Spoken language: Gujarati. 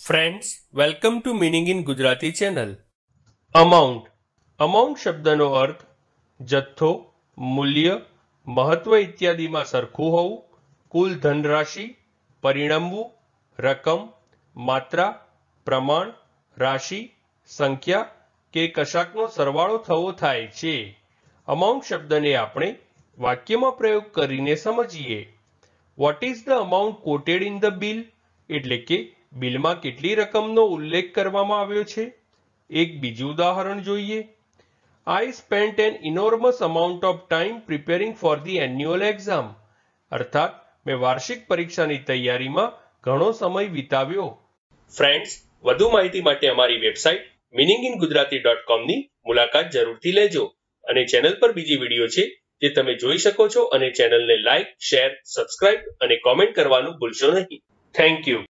Friends, welcome to meaning in Gujarati channel. Amount શબ્દનો અર્થ જથ્થો, મૂલ્ય, મહત્વ ઇત્યાદિમાં સરખું હોવું, કુલ ધનરાશિ, પરિણમવું, રકમ, માત્રા, પ્રમાણ, રાશિ, સંખ્યા કે કશાકનો સરવાળો થવો થાય છે. અમાઉન્ટ શબ્દને આપણે વાક્યમાં પ્રયોગ કરીને સમજીએ. What is the amount quoted in the bill? એટલે કે બિલમાં કેટલી રકમનો ઉલ્લેખ કરવામાં આવ્યો છે. એક બીજું ઉદાહરણ જોઈએ. I spent an enormous amount of time preparing for the annual exam. અર્થાત મેં વાર્ષિક પરીક્ષાની તૈયારીમાં ઘણો સમય વિતાવ્યો. ફ્રેન્ડ્સ, વધુ માહિતી માટે અમારી વેબસાઇટ meaninginggujarati.com ની મુલાકાત જરૂરથી લેજો અને ચેનલ પર બીજી વિડીયો છે જે તમે જોઈ શકો છો અને ચેનલને લાઇક, શેર, સબસ્ક્રાઇબ અને કોમેન્ટ કરવાનું ભૂલશો નહીં. Thank you.